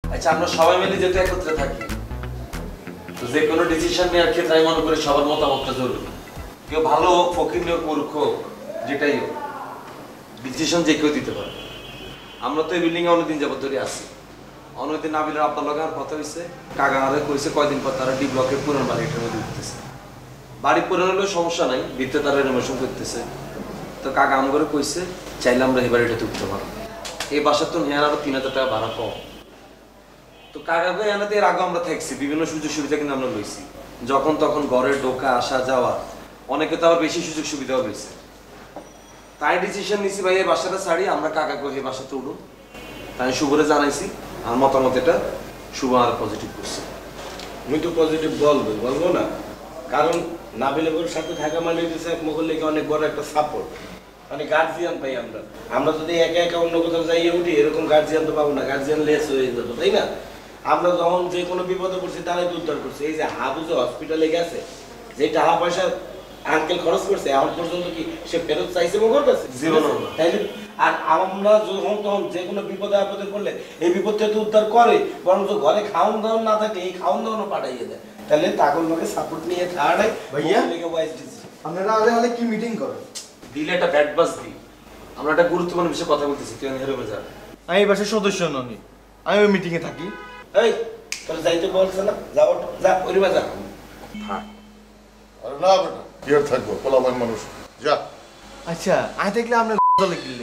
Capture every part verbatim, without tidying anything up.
আচ্ছা আমরা সবাই মিলে যেহেতু একত্রে থাকি, তো যে কোনো ডিসিশন নেওয়ার ক্ষেত্রে আমি মনে করি সবার মতামতটা জরুরি। কেউ ভালো হোক, ফকির হোক, মূর্খ হোক, যেটাই হোক, ডিসিশন যে কেউ দিতে পারে। আমরা তো এই বিল্ডিং এ অনেকদিন যাবত ধরে আছি। অনেকদিন নাবিলের আপনার লগে আর কথা হয়েছে, কাকা আরে কইছে কয়দিন পর তারা ডি ব্লকের পুরান বাড়িটার মধ্যে উঠতেছে। বাড়ি পুরান হলেও সমস্যা নাই, ভিতরে তারা রেনোভেশন করতেছে। তো কাকা আম করে কইছে চাইলে আমরা এই বাড়িটাতে উঠতে পারবো। এই বাসার তো নেওয়ার আরো তিন হাজার টাকা ভাড়া কম। তো কাকাকে এনাতে এর আগে আমরা থাকছি, বিভিন্ন সুযোগ সুবিধা কিন্তু আমরা লইছি। যখন তখন ঘরে ঢোকা আসা যাওয়া, অনেকে তো আবার বেশি সুযোগ সুবিধাও লইছে। তাই ডিসিশন নিছি ভাই এই বাসাটা ছাড়ি আমরা কাকাকে এই বাসাতে উঠুন। তাই শুভরে জানাইছি আর মতামত এটা শুভ আর পজিটিভ করছে। আমি তো পজিটিভ বলবো বলবো না, কারণ নাবিলের সাথে থাকা মানে হচ্ছে মোগলকে অনেক বড় একটা সাপোর্ট, মানে গার্জিয়ান পাই আমরা। আমরা যদি একা একা অন্য কোথাও যাইয়ে উঠি এরকম গার্জিয়ান তো পাবো না, গার্জিয়ান লেস হয়ে যাবো, তাই না? আমরা যখন যে কোনো বিপদে পড়ছি তারাই তো উদ্ধার করছি। এই যে হাবু যে হসপিটালে গেছে, যে টাকা পয়সা আঙ্কেল খরচ করছে এখন পর্যন্ত কি সে ফেরত চাইছে মোগর কাছে? তাইলে আর আমরা যখন তখন যে কোনো বিপদে আপদে পড়লে এই বিপদ থেকে উদ্ধার করে, বরং তো ঘরে খাওন দাওন না থাকে এই খাওন দাওনও পাঠাইয়ে দেয়। তাহলে তাগল লোকে সাপোর্ট নিয়ে থাকাটাই ভাইয়া আপনারা আলে আলে কি মিটিং করেন? দিলে একটা ব্যাড বাস দি, আমরা একটা গুরুত্বপূর্ণ বিষয়ে কথা বলতেছি, তুই হেরে যা। আমি এই বাসার সদস্য ননি, আমি ওই মিটিং এ থাকি। এই তোর যাইতে বলছ না, যাও যা পরিবার যা। হ্যাঁ আরে না বেটা কি আর থাকবো, পোলাপান মানুষ, যা। আচ্ছা আমি দেখলে আপনার গলা গিললে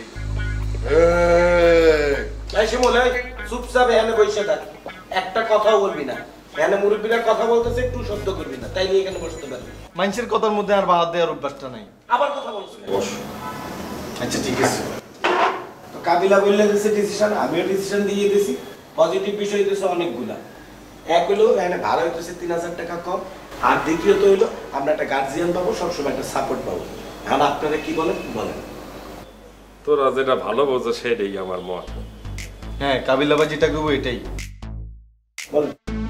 এই এই শিমুল এই চুপচাপ এখানে বসে থাক, একটা কথাও বলবি না। এখানে মুরব্বীরা কথা বলতেছে একটু শব্দ করবি না, তাই নিয়ে এখানে বসতে পারবি। মানুষের কথার মধ্যে আর বাদ দেওয়ার অভ্যাসটা নাই। আবার কথা বলছিস? বস। আচ্ছা ঠিক আছে। তো কাবিলা বললে দিছে ডিসিশন, আমিও ডিসিশন দিয়ে দিয়েছি। পজিটিভ বিষয় দিয়েছে অনেকগুলা। এক হলো এখানে ভাড়া হইতেছে তিন হাজার টাকা কম, আর দ্বিতীয়ত হইলো আমরা একটা গার্জিয়ান পাবো, সবসময় একটা সাপোর্ট পাবো। আর আপনারা কি বলেন বলেন? তোরা যেটা ভালো বোঝো সেটাই আমার মত। হ্যাঁ কাবিলাবা যেটা করবো এটাই বলেন।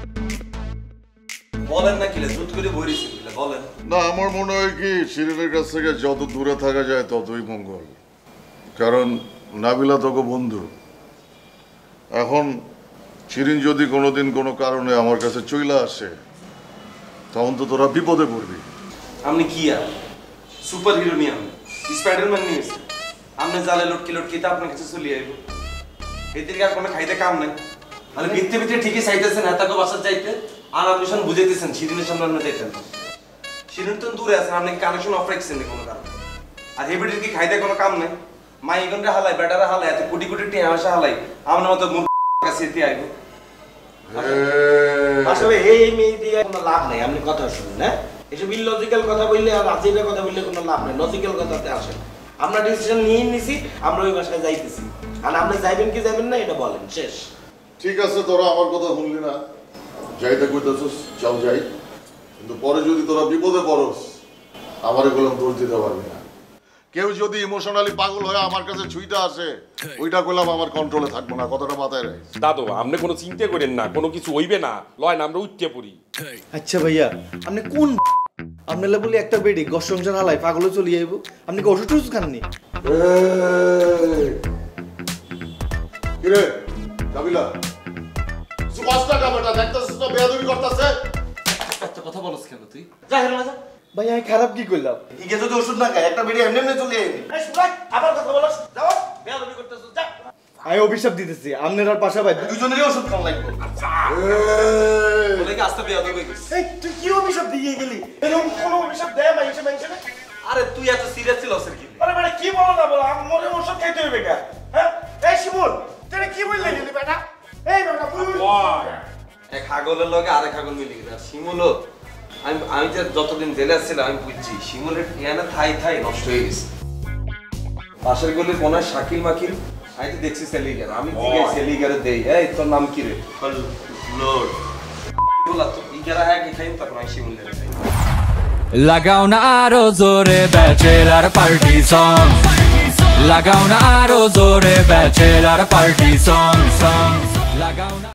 বলেন না কিলে জুত করে বইরিছি বলেন। না আমার মনে হয় কি শিরিনের কাছ থেকে যত দূরে থাকা যায় ততই মঙ্গল, কারণ নাবিলা তোকে বন্ধু। এখন শিরিন যদি কোনোদিন কোনো কারণে আমার কাছে চইলা আসে তখন তো তোরা বিপদে পড়বি। আপনি কি আর সুপার হিরো নিয়ে আমি স্পাইডারম্যান নিয়ে এসেছি, আপনি জালে লটকি লটকি তা আপনার কাছে চলে আইব। এদিকে আর কোনো খাইতে কাম নাই, মানে ভিত্তি ভিত্তি ঠিকই চাইতেছেন এতকে বাসার চাইতে, আর আপনি সব বুঝাইতেছেন শিরিনের সামনে আপনি দেখতেন। শিরিন তো দূরে আছেন, আপনি কানেকশন অফ রাখছেন কোনো কারণে। আর হেবিটির কি খাইতে কোনো কাম নাই, মাই এখানটা হালাই বেটারা হালাই এত কোটি কোটি টিয়া আসা হালাই আমার মতো মূর্খ কাছে আইব। আসলে এই মেয়ে দিয়ে কোনো লাভ নেই, আপনি কথা শুনুন। হ্যাঁ এসব ইলজিক্যাল কথা বললে আর আজিবে কথা বললে কোনো লাভ নেই, লজিক্যাল কথাতে আসেন। আমরা ডিসিশন নিয়ে নিছি, আমরা ওই বাসায় যাইতেছি। আর আপনি যাইবেন কি যাবেন না এটা বলেন, শেষ। ঠিক আছে তোরা আমার কথা শুনলি না, যাইতে কইতেছিস যাও যাই, কিন্তু পরে যদি তোরা বিপদে পড়স আমার এগুলো দোষ দিতে পারবি না। কেউ যদি ইমোশনালি পাগল হয়ে আমার কাছে ছুঁইতে আসে ওইটা করলাম আমার কন্ট্রোলে থাকবো না, কথাটা মাথায় রাখ। দাদু আপনি কোনো চিন্তা করেন না, কোনো কিছু হইবে না, লয় না আমরা উঠতে পড়ি। আচ্ছা ভাইয়া আপনি কোন আপনারা বলি একটা বেডি গস সংসার হালাই পাগলে চলে যাইব, আপনি কি ওষুধ টুষুধ খাননি? কিরে কাবিলা সুপারস্টা কামাটা দেখতেছিস না বেয়াদবি করতেছে? একটা কথা বলছ কেন তুই? যা হেলো যা। ভাই আমি খারাপ কি করলাম? ইগে যদি ওষুধ না খায় একটা বেডি এমনি এমনি চলে যাবে। এই শুনাই আবার কথা বলছ, যাও বেয়াদবি করতেছ যা। আমি অভিশাপ দিতেছি আপনার আর পাশা ভাই দুজনেরই ওষুধ খাওয়া লাগবে। বলে কি আস্তে বেয়াদবি হয়ে গেছিস? এই তুই কি অভিশাপ দিয়ে গেলি? এরকম কোন অভিশাপ দেয় মাইছে মাইছে না? আরে তুই এত সিরিয়াস ছিলস কি? আরে বেটা কি বলো না বলো, আমরে ওষুধ খাইতে হইবে কা? হ্যাঁ এই শিমুল তুই কি বললি গেলি বেটা? এই বেটা তুই এক ছাগলের লগে আরেক ছাগল মিলে গেছে। আর শিমুল আমি আমি যে যতদিন জেলে ছিলাম আমি বুঝছি শিমুলের ইয়ানা থাই থাই নষ্ট হয়ে গেছে। পাশের গলির কোনায় শাকিল মাকিল আমি তো দেখছি সেলিগার, আমি থেকে সেলিগারে দেই। এই তোর নাম কি রে? লর্ড বলা তো ইগারা হ্যাঁ কি খাইম তারপর আমি শিমুলের খাই। লাগাও না আরো জোরে ব্যাচেলার পার্টি সং, লাগাও না আরো জোরে ব্যাচেলার পার্টি সং সং লাগাও না।